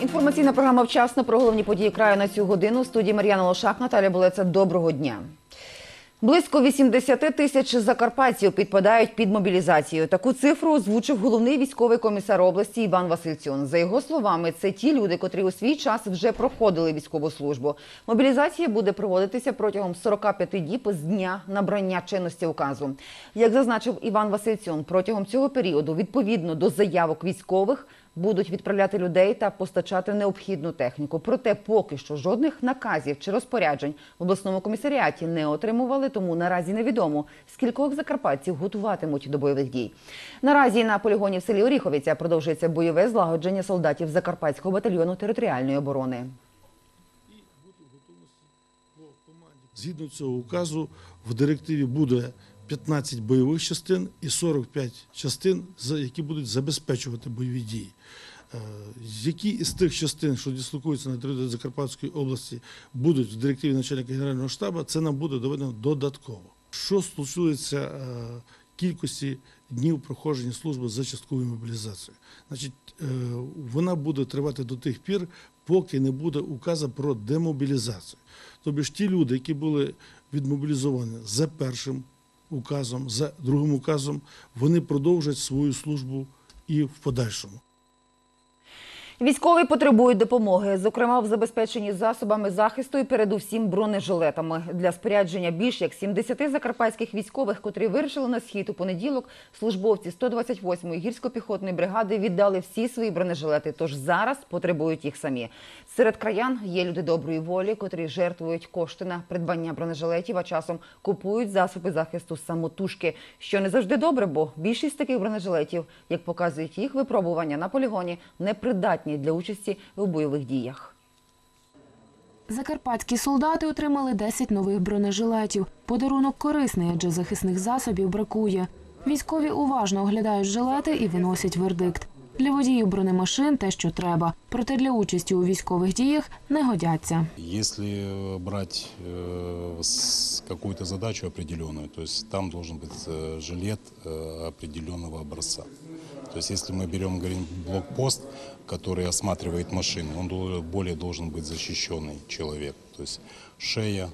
Інформаційна програма «Вчасно» про головні події краю на цю годину. В студії Мар'яна Лошак, Наталя Булеця. Доброго дня. Близько 80 тисяч закарпатців підпадають під мобілізацію. Таку цифру озвучив головний військовий комісар області Іван Васильцьон. За його словами, це ті люди, котрі у свій час вже проходили військову службу. Мобілізація буде проводитися протягом 45 діб з дня набрання чинності указу. Як зазначив Іван Васильцьон, протягом цього періоду, відповідно до заявок військових, будуть відправляти людей та постачати необхідну техніку. Проте поки що жодних наказів чи розпоряджень в обласному комісаріаті не отримували, тому наразі невідомо, скількох закарпатців готуватимуть до бойових дій. Наразі на полігоні в селі Оріховиця продовжується бойове злагодження солдатів Закарпатського батальйону територіальної оборони. Згідно цього указу в директиві буде 15 бойових частин і 45 частин, які будуть забезпечувати бойові дії. Які із тих частин, що дислокуються на території Закарпатської області, будуть в директиві начальника Генерального штабу, це нам буде доведено додатково. Що стосується кількості днів проходження служби за частковою мобілізацією, значить, вона буде тривати до тих пір, поки не буде указу про демобілізацію. Тобто ж ті люди, які були відмобілізовані за першим указом, за другим указом, вони продовжать свою службу і в подальшому. Військові потребують допомоги, зокрема в забезпеченні засобами захисту і передусім бронежилетами. Для спорядження більш як 70 закарпатських військових, котрі вирушили на схід у понеділок, службовці 128-ї гірсько-піхотної бригади віддали всі свої бронежилети, тож зараз потребують їх самі. Серед краян є люди доброї волі, котрі жертвують кошти на придбання бронежилетів, а часом купують засоби захисту самотужки, що не завжди добре, бо більшість таких бронежилетів, як показують їх випробування на полігоні, непридатні для участі у бойових діях. Закарпатські солдати отримали 10 нових бронежилетів. Подарунок корисний, адже захисних засобів бракує. Військові уважно оглядають жилети і виносять вердикт. Для водіїв бронемашин те, що треба. Проте для участі у військових діях не годяться. Якщо брати якусь задачу определенную, то есть там должен быть жилет определенного образца. То есть если мы берем, говорим, блокпост, который осматривает машины, он более должен быть защищенный человек. То есть шея,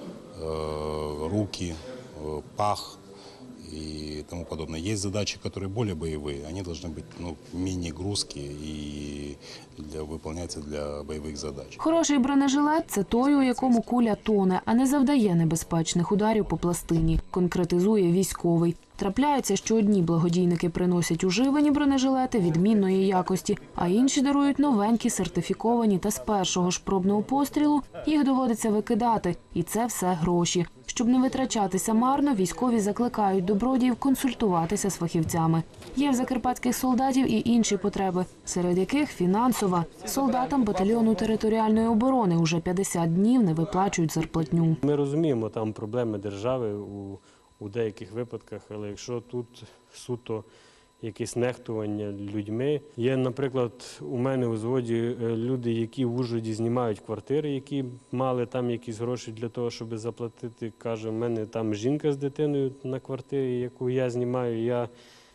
руки, пах и тому подобное. Есть задачи, которые более боевые, они должны быть менее грузкие и выполняться для бойових задач. Хороший бронежилет – це той, у якому куля тоне, а не завдає небезпечних ударів по пластині, конкретизує військовий. Трапляється, що одні благодійники приносять уживані бронежилети відмінної якості, а інші дарують новенькі, сертифіковані та з першого ж пробного пострілу їх доводиться викидати. І це все гроші. Щоб не витрачатися марно, військові закликають добродіїв консультуватися з фахівцями. Є в закарпатських солдатів і інші потреби, серед яких фінансова. Солдатам батальйону територіальної оборони уже 50 днів не виплачують зарплатню. Ми розуміємо, там проблеми держави у деяких випадках, але якщо тут суто якесь нехтування людьми. Є, наприклад, у мене у взводі люди, які в Ужгороді знімають квартири, які мали там якісь гроші для того, щоб заплатити. Каже, в мене там жінка з дитиною на квартирі, яку я знімаю, я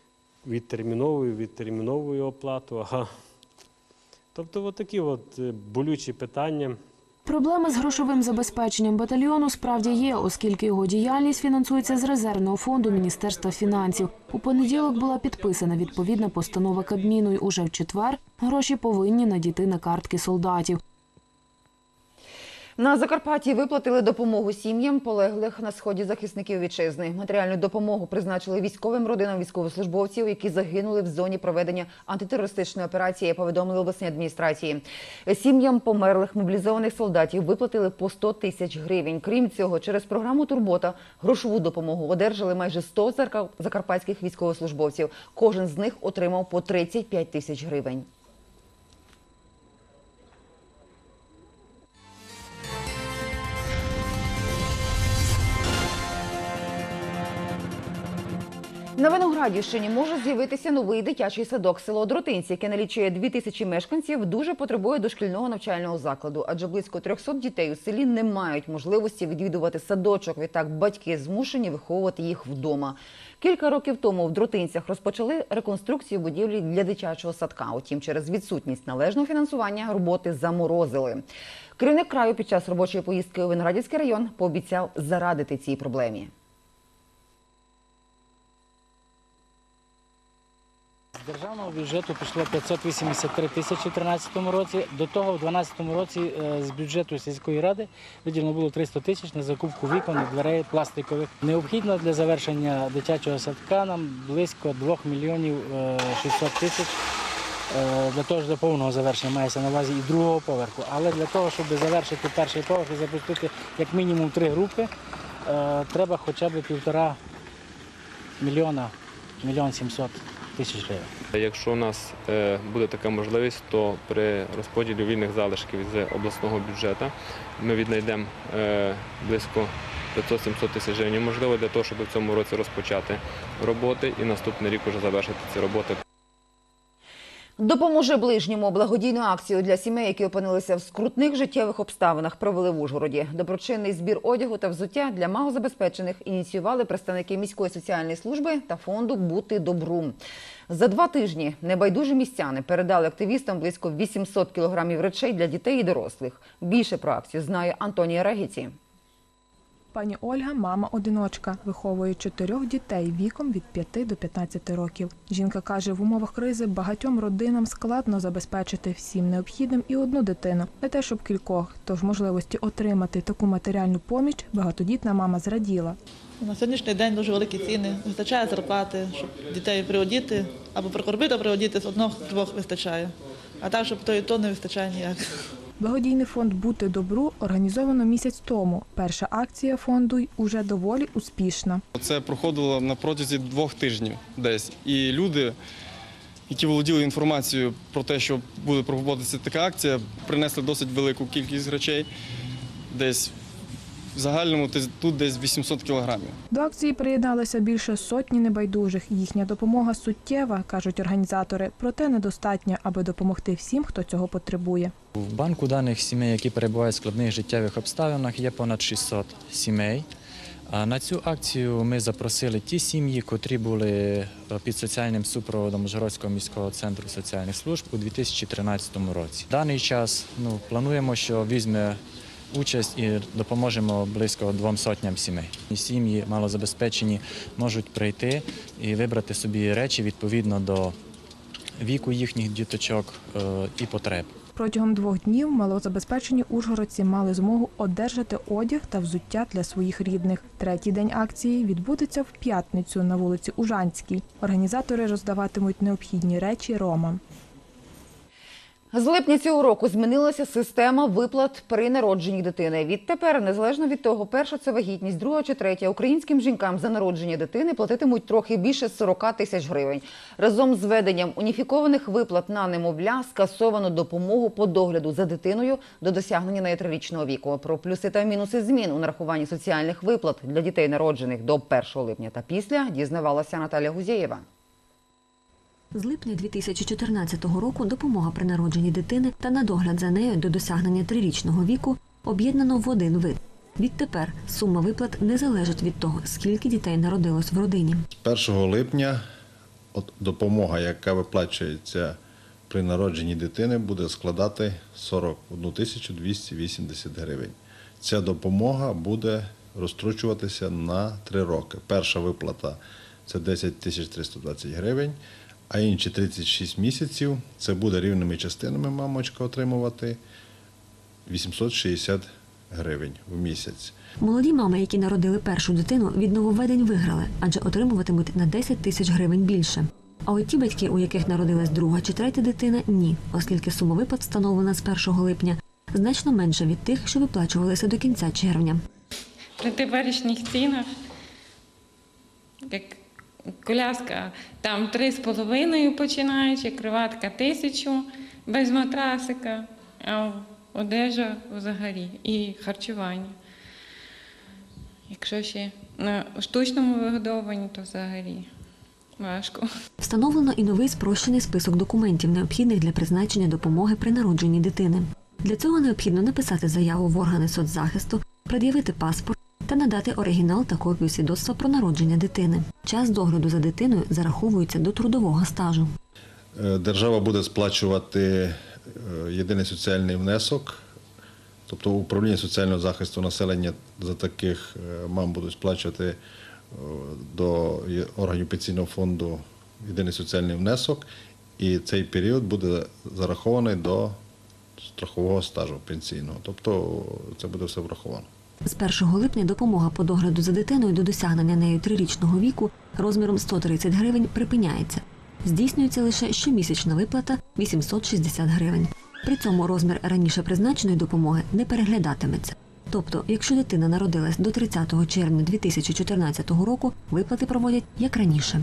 відтерміновую оплату. Тобто отакі болючі питання. Проблеми з грошовим забезпеченням батальйону справді є, оскільки його діяльність фінансується з резервного фонду Міністерства фінансів. У понеділок була підписана відповідна постанова Кабміну, і уже в четвер гроші повинні надійти на картки солдатів. На Закарпатті виплатили допомогу сім'ям полеглих на сході захисників вітчизни. Матеріальну допомогу призначили військовим родинам військовослужбовців, які загинули в зоні проведення антитерористичної операції, повідомили обласній адміністрації. Сім'ям померлих мобілізованих солдатів виплатили по 100 тисяч гривень. Крім цього, через програму «Турбота» грошову допомогу одержали майже 100 закарпатських військовослужбовців. Кожен з них отримав по 35 тисяч гривень. На Виноградівщині може з'явитися новий дитячий садок. Село Дротинці, яке налічує 2000 мешканців, дуже потребує дошкільного навчального закладу, адже близько 300 дітей у селі не мають можливості відвідувати садочок. Відтак батьки змушені виховувати їх вдома. Кілька років тому в Дротинцях розпочали реконструкцію будівлі для дитячого садка. Утім, через відсутність належного фінансування роботи заморозили. Керівник краю під час робочої поїздки у Виноградівський район пообіцяв зарадити цій проблемі. З державного бюджету пішло 583 тисячі у 2013 році. До того в 2012 році з бюджету сільської ради виділено було 300 тисяч на закупку вікон і дверей пластикових. Необхідно для завершення дитячого садка нам близько 2 мільйонів 600 тисяч. Для того, що до повного завершення мається на увазі і другого поверху. Але для того, щоб завершити перший поверх і запустити як мінімум 3 групи, треба хоча б 1,5 мільйона, 1 700 000 тисяч гривень. Якщо у нас буде така можливість, то при розподілі вільних залишків з обласного бюджету ми віднайдемо близько 500-700 тисяч гривень, можливо, для того, щоб в цьому році розпочати роботи і наступний рік вже завершити ці роботи. «Допоможи ближньому» – благодійну акцію для сімей, які опинилися в скрутних життєвих обставинах, провели в Ужгороді. Доброчинний збір одягу та взуття для малозабезпечених ініціювали представники міської соціальної служби та фонду «Бути добру». За 2 тижні небайдужі містяни передали активістам близько 800 кілограмів речей для дітей і дорослих. Більше про акцію знає Антонія Регіці. Пані Ольга – мама-одиночка, виховує 4 дітей віком від 5 до 15 років. Жінка каже, в умовах кризи багатьом родинам складно забезпечити всім необхідним і одну дитину, не те, щоб кількох. Тож можливості отримати таку матеріальну поміч багатодітна мама зраділа. На сьогоднішній день дуже великі ціни, вистачає зарплати, щоб дітей приодіти, або прикормити, приодіти, з 1-2 вистачає. А так, щоб то і то не вистачає ніяк. Благодійний фонд «Бути добру» організовано місяць тому. Перша акція фонду уже доволі успішна. Це проходило на протязі 2 тижнів десь. І люди, які володіли інформацією про те, що буде проводитися така акція, принесли досить велику кількість речей. Десь в загальному тут десь 800 кілограмів. До акції приєдналося більше сотні небайдужих. Їхня допомога суттєва, кажуть організатори, проте недостатня, аби допомогти всім, хто цього потребує. В банку даних сімей, які перебувають в складних життєвих обставинах, є понад 600 сімей. А на цю акцію ми запросили ті сім'ї, котрі були під соціальним супроводом Ужгородського міського центру соціальних служб у 2013 році. В даний час плануємо, що візьме участь і допоможемо близько 200 сімей. Сім'ї малозабезпечені можуть прийти і вибрати собі речі відповідно до віку їхніх діточок і потреб. Протягом 2 днів малозабезпечені ужгородці мали змогу одержати одяг та взуття для своїх рідних. 3-й день акції відбудеться в п'ятницю на вулиці Ужанській. Організатори роздаватимуть необхідні речі ромам. З липня цього року змінилася система виплат при народженні дитини. Відтепер, незалежно від того, перша це вагітність, друга чи третя, українським жінкам за народження дитини платитимуть трохи більше 40 тисяч гривень. Разом з введенням уніфікованих виплат на немовля скасовано допомогу по догляду за дитиною до досягнення неї 3-річного віку. Про плюси та мінуси змін у нарахуванні соціальних виплат для дітей, народжених до 1 липня та після, дізнавалася Наталя Гузєєва. З липня 2014 року допомога при народженні дитини та на догляд за нею до досягнення 3-річного віку об'єднано в один вид. Відтепер сума виплат не залежить від того, скільки дітей народилось в родині. З 1 липня допомога, яка виплачується при народженні дитини, буде складати 41 280 гривень. Ця допомога буде розстрочуватися на 3 роки. Перша виплата – це 10 320 гривень. А інші 36 місяців це буде рівними частинами мамочка отримувати 860 гривень в місяць. Молоді мами, які народили першу дитину, від нововведень виграли, адже отримуватимуть на 10 тисяч гривень більше. А от ті батьки, у яких народилась друга чи третя дитина – ні, оскільки сума виплат, встановлена з 1 липня, значно менша від тих, що виплачувалися до кінця червня. При теперішніх цінах, як коляска, там 3,5 починаючи, кроватка 1000 без матрасика, а одежа взагалі і харчування. Якщо ще на штучному вигодовуванні, то взагалі важко. Встановлено і новий спрощений список документів, необхідних для призначення допомоги при народженні дитини. Для цього необхідно написати заяву в органи соцзахисту, пред'явити паспорт та надати оригінал та копію свідоцтва про народження дитини. Час догляду за дитиною зараховується до трудового стажу. Держава буде сплачувати єдиний соціальний внесок, тобто управління соціального захисту населення за таких мам будуть сплачувати до органів пенсійного фонду єдиний соціальний внесок, і цей період буде зарахований до страхового стажу пенсійного. Тобто це буде все враховано. З 1 липня допомога по догляду за дитиною до досягнення нею 3-річного віку розміром 130 гривень припиняється. Здійснюється лише щомісячна виплата 860 гривень. При цьому розмір раніше призначеної допомоги не переглядатиметься. Тобто, якщо дитина народилась до 30 червня 2014 року, виплати проводять як раніше.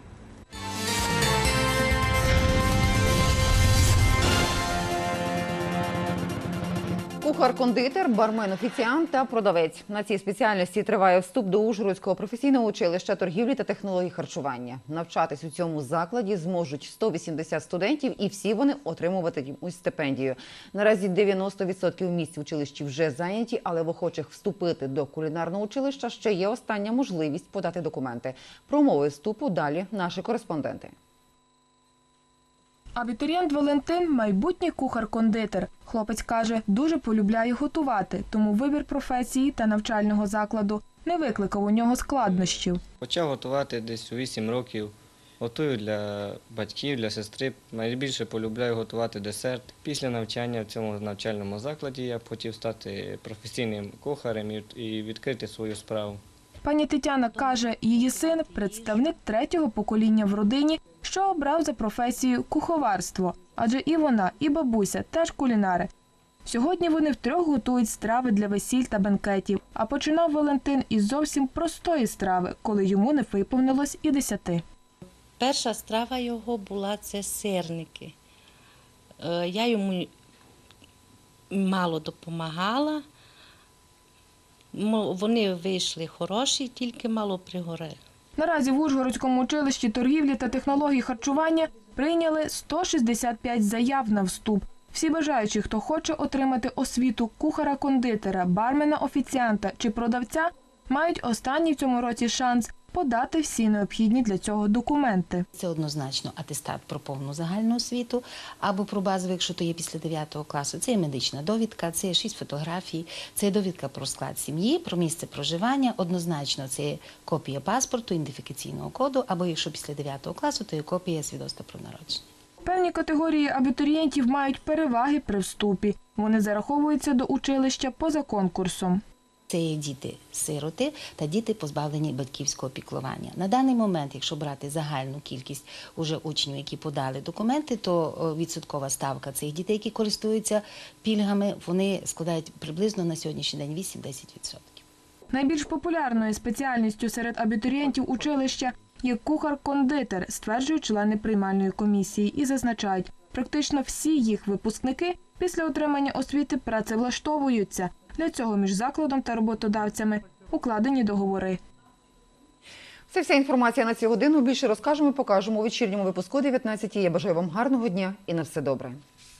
Кухар-кондитер, бармен-офіціант та продавець. На цій спеціальності триває вступ до Ужгородського професійного училища торгівлі та технологій харчування. Навчатись у цьому закладі зможуть 180 студентів, і всі вони отримуватимуть стипендію. Наразі 90% місць в училищі вже зайняті, але в охочих вступити до кулінарного училища ще є остання можливість подати документи. Про умови вступу далі наші кореспонденти. Абітурієнт Валентин – майбутній кухар-кондитер. Хлопець каже, дуже полюбляє готувати, тому вибір професії та навчального закладу не викликав у нього складнощів. Почав готувати десь у 8 років. Готую для батьків, для сестри. Найбільше полюбляю готувати десерт. Після навчання в цьому навчальному закладі я хотів стати професійним кухарем і відкрити свою справу. Пані Тетяна каже, її син – представник 3-го покоління в родині, що обрав за професію куховарство. Адже і вона, і бабуся теж кулінари. Сьогодні вони втрьох готують страви для весіль та бенкетів. А починав Валентин із зовсім простої страви, коли йому не виповнилось і 10. Перша страва його була – це сирники. Я йому мало допомагала. Вони вийшли хороші, тільки мало пригорели. Наразі в Ужгородському училищі торгівлі та технологій харчування прийняли 165 заяв на вступ. Всі бажаючі, хто хоче отримати освіту кухара-кондитера, бармена-офіціанта чи продавця, мають останній в цьому році шанс подати всі необхідні для цього документи. Це однозначно атестат про повну загальну освіту або про базовий, якщо то є після 9 класу. Це є медична довідка, це є 6 фотографій, це є довідка про склад сім'ї, про місце проживання. Однозначно це є копія паспорту, ідентифікаційного коду, або якщо після 9 класу, то є копія свідоцтва про народження. Певні категорії абітурієнтів мають переваги при вступі. Вони зараховуються до училища поза конкурсом. Це є діти-сироти та діти, позбавлені батьківського піклування. На даний момент, якщо брати загальну кількість уже учнів, які подали документи, то відсоткова ставка цих дітей, які користуються пільгами, вони складають приблизно на сьогоднішній день 8-10%. Найбільш популярною спеціальністю серед абітурієнтів училища є кухар-кондитер, стверджують члени приймальної комісії і зазначають, практично всі їх випускники після отримання освіти працевлаштовуються. Для цього між закладом та роботодавцями укладені договори. Це вся інформація на цю годину. Більше розкажемо і покажемо у вечірньому випуску 19. Я бажаю вам гарного дня і на все добре.